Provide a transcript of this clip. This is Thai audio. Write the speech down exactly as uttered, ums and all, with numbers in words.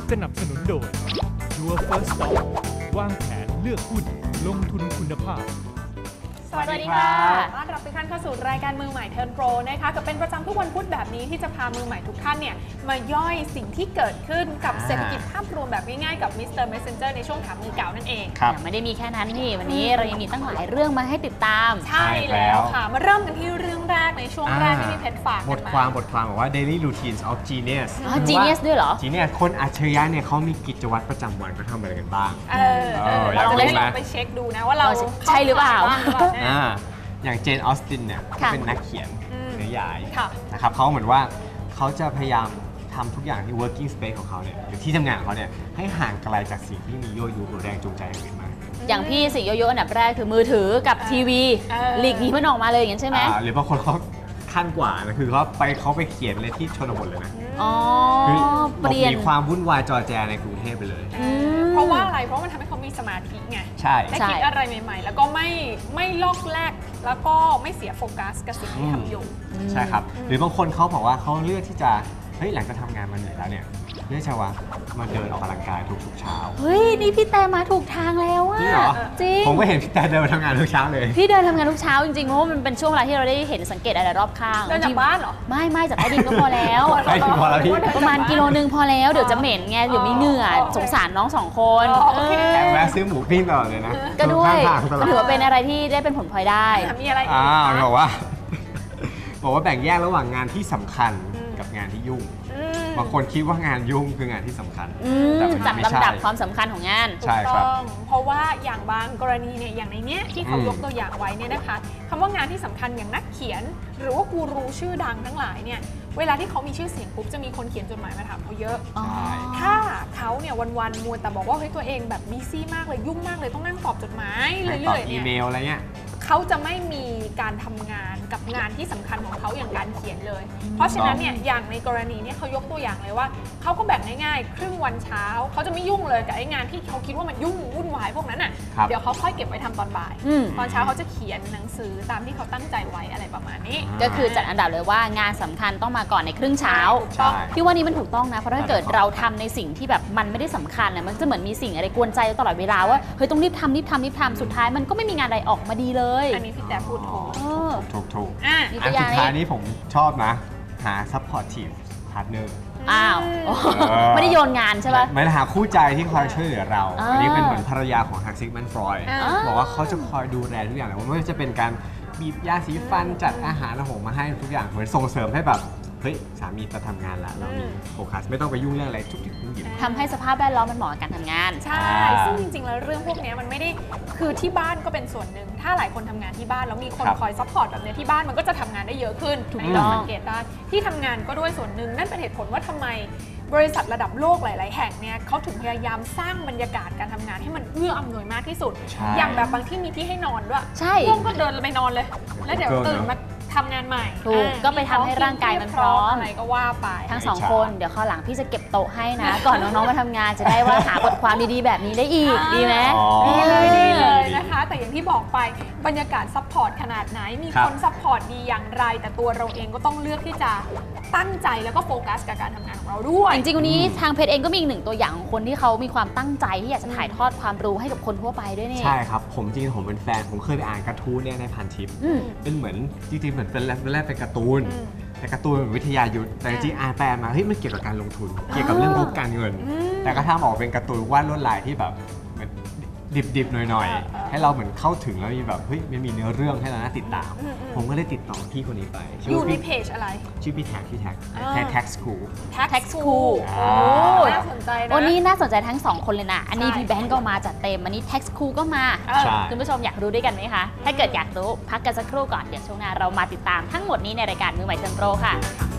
สนับสนุนโดย Your First Stop วางแผนเลือกหุ้นลงทุนคุณภาพสวัสดีค่ะต้อนรับทุกท่านเข้าสู่รายการมือใหม่เทิร์นโปรนะคะก็เป็นประจำทุกวันพุธแบบนี้ที่จะพามือใหม่ทุกท่านเนี่ยมาย่อยสิ่งที่เกิดขึ้นกับเศรษฐกิจภาพรวมแบบง่ายๆกับมิสเตอร์ Messenger ในช่วงถามมือเก่านั่นเองครับไม่ได้มีแค่นั้นนี่วันนี้เรายังมีตั้งหลายเรื่องมาให้ติดตามใช่แล้วค่ะมาเริ่มกันที่เรื่องแรกในช่วงแรกที่พี่เพชรฝากบทความบทความบอกว่า Daily Routines of Genius อ๋อ Genius ด้วยเหรอ Genius คนอัจฉริยะเนี่ยเขามีกิจวัตรประจำวันก็ทำอะไรกันบ้างเออเราจะได้ลองไปเช็คดูนะว่าเราใช่หรือเปล่าอย่างเจนออสตินเนี่ยเขาเป็นนักเขียนนิยายนะครับเขาเหมือนว่าเขาจะพยายามทำทุกอย่างที่ working space ของเขาเนี่ยหรือที่ทำงานของเขาเนี่ยให้ห่างไกลจากสิ่งที่มียั่วยุหรือแรงจูงใจอย่างอื่นมาอย่างพี่สิ่งยั่วยุอันดับแรกคือมือถือกับทีวีหลีกหนีมันออกมาเลยอย่างนั้นใช่ไหมหรือบางคนเขาขั้นกว่านะคือเขาไปเขาไปเขียนเลยที่ชนบทเลยนะอ๋อเปลี่ยนมีความวุ่นวายจอแจในกรุงเทพไปเลยเพราะว่าอะไรเพราะมันทำให้เขามีสมาธิไงใช่ได้คิดอะไรใหม่ๆแล้วก็ไม่ไม่ลอกแลกแล้วก็ไม่เสียโฟกัสกับสิ่งที่ทำอยู่ใช่ครับหรือบางคนเขาบอกว่าเขาเลือกที่จะเฮ้ยหลังจากทำงานมาเหนื่อยแล้วเนี่ยเลือกจะว่ามาเดินออกกำลังกายทุกๆเช้าเฮ้ยนี่พี่แต่มาถูกทางแล้วอะจริงเหรอจริงผมก็เห็นพี่แต่เดินมาทำงานทุกเช้าเลยพี่เดินทำงานทุกเช้าจริงๆเพราะว่ามันเป็นช่วงเวลาที่เราได้เห็นสังเกตอะไรรอบข้างเดินจากบ้านเหรอไม่ไม่จากใต้ดินก็พอแล้วใต้ดินพอแล้วพี่ประมาณกิโลนึงพอแล้วเดี๋ยวจะเหม็นไงเดี๋ยวมีเหงื่อสงสารน้องสองคนแวะซื้อหมูปิ้งตลอดเลยนะก็ด้วยถือว่าเป็นอะไรที่ได้เป็นผลพลอยได้มีอะไรอีกอ่าบอกว่าบอกว่าแบ่งแยกระหว่างงานที่สำคัญกับงานที่ยุ่งบางคนคิดว่างานยุ่งคืองานที่สำคัญจัดลำดับความสำคัญของงานใช่ครับเพราะว่าอย่างบางกรณีเนี่ยอย่างในเนี้ยที่เขายกตัวอย่างไว้เนี่ยนะคะคำว่างานที่สำคัญอย่างนักเขียนหรือว่ากูรูชื่อดังทั้งหลายเนี่ยเวลาที่เขามีชื่อเสียงปุ๊บจะมีคนเขียนจดหมายมาถามเขาเยอะถ้าเขาเนี่ยวันๆมัวแต่บอกว่าเฮ้ยตัวเองแบบบีซี่มากเลยยุ่งมากเลยต้องนั่งตอบจดหมายเรื่อยๆเนี่ยอีเมลอะไรเงี้ยเขาจะไม่มีการทำงานกับงานที่สำคัญของเขาอย่างการเขียนเลยเพราะฉะนั้นเนี่ยอย่างในกรณีนี้เขายกตัวอย่างเลยว่าเขาก็แบ่งง่ายๆครึ่งวันเช้าเขาจะไม่ยุ่งเลยกับไอ้งานที่เขาคิดว่ามันยุ่งวุ่นวายพวกนั้นอ่ะเดี๋ยวเขาค่อยเก็บไว้ทำตอนบ่ายตอนเช้าเขาจะเขียนหนังสือตามที่เขาตั้งใจไว้อะไรประมาณนี้ก็คือจัดอันดับเลยว่างานสำคัญต้องมาก่อนในครึ่งเช้าพี่ว่านี้มันถูกต้องนะเพราะถ้าเกิดเราทำในสิ่งที่แบบมันไม่ได้สำคัญเนี่ยมันจะเหมือนมีสิ่งอะไรกวนใจตลอดเวลาว่าเฮ้ยต้องรีบทำรีบทำรีบทำสุดท้ายมันก็ไม่มีงานใดออกมาดีเลยอันนี้พี่แต่พูดถูกถูกถูกอันสุดท้ายนี้ผมชอบนะหา supportive partner อ้าวไม่ได้โยนงานใช่ไหมไม่ได้หาคู่ใจที่คอยช่วยเหลือเราอันนี้เป็นเหมือนภรรยาของฮักซิกแมนฟรอยด์บอกว่าเขาจะคอยดูแลทุกอย่างเลยไม่ว่าจะเป็นการบีบยาสีฟันจัดอาหารอาหารมาให้ทุกอย่างเหมือนส่งเสริมให้แบบเฮ้ยสามีจะทำงานละเรามีโฟกัสไม่ต้องไปยุ่งเรื่องอะไรทุกๆทุกอย่างทำให้สภาพแวดล้อมมันเหมาะกับการทำงานใช่ซึ่งจริงๆแล้วเรื่องพวกนี้มันไม่ได้คือที่บ้านก็เป็นส่วนหนึ่งถ้าหลายคนทำงานที่บ้านแล้วมีคนคอยซัพพอร์ตแบบนี้ที่บ้านมันก็จะทำงานได้เยอะขึ้นถูกต้องสังเกตได้ที่ทำงานก็ด้วยส่วนหนึ่งนั่นเป็นเหตุผลว่าทำไมบริษัทระดับโลกหลายๆแห่งเนี่ยเขาถึงพยายามสร้างบรรยากาศการทำงานให้มันเอื้ออำนวยมากที่สุดอย่างแบบบางที่มีที่ให้นอนด้วยใช่ง่วงก็เดินไปนอนเลยแล้วเดี๋ยวตื่นมาทำงานใหม่ถูกก็ไปทำให้ร่างกายมันพร้อมอะไรก็ว่าไปทั้งสองคนเดี๋ยวข้าวหลังพี่จะเก็บโต๊ะให้นะก่อนน้องๆมาทำงานจะได้ว่าหาบทความดีๆแบบนี้ได้อีกดีไหมดีเลยดีเลยนะคะแต่อย่างที่บอกไปบรรยากาศซัพพอร์ตขนาดไหนมีคนซัพพอร์ตดีอย่างไรแต่ตัวเราเองก็ต้องเลือกที่จะตั้งใจแล้วก็โฟกัสกับการทำงานของเราด้วยจริงๆวันนี้ทางเพจเองก็มีอีกหนึ่งตัวอย่างของคนที่เขามีความตั้งใจที่อยากจะถ่ายทอดความรู้ให้กับคนทั่วไปด้วยนี่ใช่ครับผมจริงๆผมเป็นแฟนผมเคยไปอ่านการ์ตูนเนี่ยในพันทิปเป็นเหมือนจริงๆเหมือนเป็นแรกเป็นการ์ตูนแต่การ์ตูนเป็นวิทยายุทธ์แต่จริงๆอ่านแปลมาเฮ้ยมันเกี่ยวกับการลงทุนเกี่ยวกับเรื่องงบการเงินแต่ก็ทำออกเป็นการ์ตูนวาดลวดลายที่แบบดิบๆหน่อยๆให้เราเหมืนเข้าถึงแล้วมีแบบเฮ้ยมันมีเนื้อเรื่องให้เราน่าติดตามผมก็เลยติดต่อพี่คนนี้ไปอยู่ในเพจอะไรชื่อพี่แท็กพี่แท็กแท็กแท็กสคูลแท็กสคูลโอ้น่าสนใจนะวันนี้น่าสนใจทั้งสองคนเลยนะอันนี้พี่แบงก์ก็มาจัดเต็มอันนี้แท็กสคูลก็มาคุณผู้ชมอยากรู้ด้วยกันไหมคะถ้าเกิดอยากรู้พักกันสักครู่ก่อนเดี๋ยวช่วงหน้าเรามาติดตามทั้งหมดนี้ในรายการมือใหม่เทิร์นโปรค่ะ